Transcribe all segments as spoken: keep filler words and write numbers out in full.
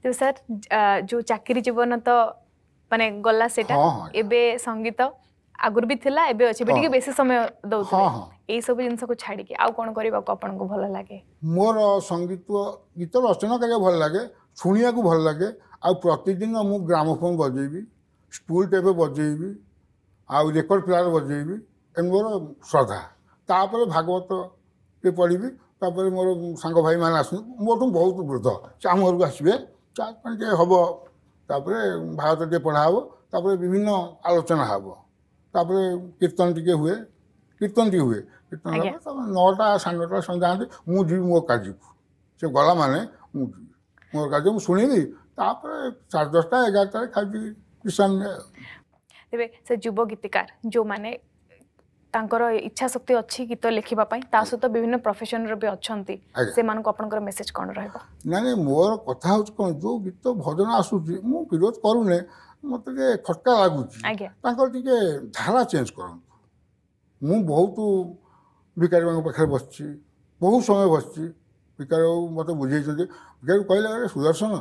तो सर जो चाकरी जीवन तो माने गला सेटा एबे संगीत आगुर भी थिला एबे अछि बेटी के बेसी समय दउथले ए सब जिंस को छाडी के आ कोन करबा को आपन को भल लागे मोर संगीत गीत रचना करे भल लागे सुनिया को भल लागे आ प्रतिदिन मु ग्रामोफोन बजेबी स्कूल टेप बजेबी आ रेकर्ड प्लेयर बजेबी एन मोर श्रद्धा तापर भागवत के पढ़ी तापर मोर सांग भाई मान आस मोर तो बहुत वृद्ध से आम घर को आसबे चाहे हम तापर भागवत टे पढ़ा हम तापर विभिन्न आलोचना हम तापर कीर्तन टी हुए कीर्तन टी हुए कीर्तन नौटा साढ़े नौटा सन्ध्या मुझे मो कार्य से गला माने मुझे मोर कार्य मुझे शुणी तापर साढ़े दसटा एगारटा खाई किसान तेरे से युव गीतिकार जो माने तांकर इच्छा शक्ति अच्छी गीत लिखिबा पई ता सहित विभिन्न प्रोफेशन रे भी अछंती से मान को आपनकर मेसेज कोन रहबो ना नहीं मोर कथा हो कोन जो गीत भजन आसुची मु विरोध करूने मते के खटका लागुची तांकर टिके धारा चेंज करन मु बहुत भिखारी मान पाखे बसची बहुत समय बसची भिखारी मते बुझे छथि भिखारी कहले अरे सुदर्शन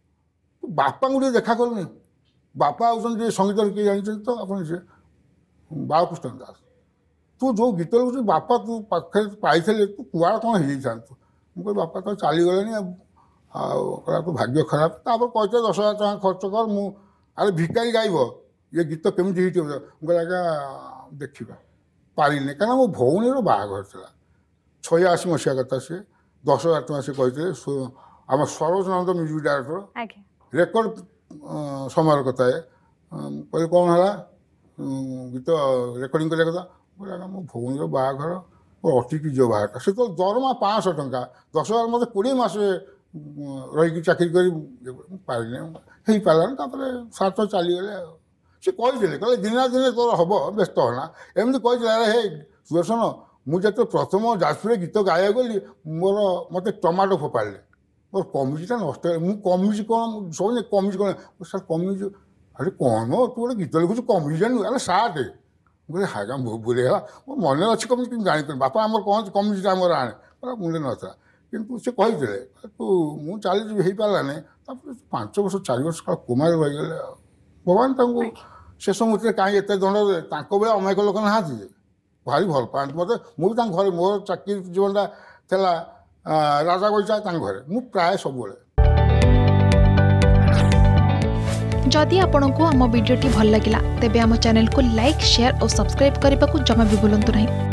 बापा गुडी देखा करनी बापा आउसन संगीत के जानि तो अपन से बालकृष्ण दास तू जो गीत लुचु बापा तू पाखे पाई तू कुआ कौन हो जाता मुझे बापा तो चली गले आ तो भाग्य खराब तापर कहते दस हजार टका खर्च कर मु अरे भिखारी गायब ये गीत केमी हिट हो मुझे आज्ञा देखा पारिनी क्या मो भौणी बाहाघर था छयाशी मसीहा कथा से दस हजार टका से कहते आम Saroj Nand music director record समय कथा है कह कौन है गीत रेकर्डिंग कर कथा बोला मो भौणी बाहाघर अटिकी जो बाहर से तो दरमा पाँच सौ टका दस हजार मत कोड़े मस रही चाकरी कर पारे हो पारानी सात चलीगले सी कही कहले दिना दिन तोर हम व्यस्त होना एमती कही अरे हे सुदर्शन मुझे प्रथम जाजपुर गीत गाया गली मोर मत टमाटो फोपाड़े मोर कमिटा नष्ट मुझे कमी कौन सब कमी कौन सर कमी अरे कौन तू गोटे गीत लिखुच कमी जानु अरे साटे मुझे हागा बुरे मो मन अच्छी कमी जानी बापा आम कौन कमी आमर आने मुझे नाला कितु से कही तू मु चली हो पारानी पांच वर्ष चार वर्ष काल कोमार रहीगले भगवान तक शेष मुहूर्त कहीं एत दंड बेले अमायक लोक ना भारी भल पाती मत मुझे घर मोर चाकरी जीवनटा था राजा गईचा घरे मु प्राय सब जदि आपंक आम भिडी भल लगा तेब आम चैनल को लाइक शेयर और सब्सक्राइब करने को जमा भी भूलु नहीं।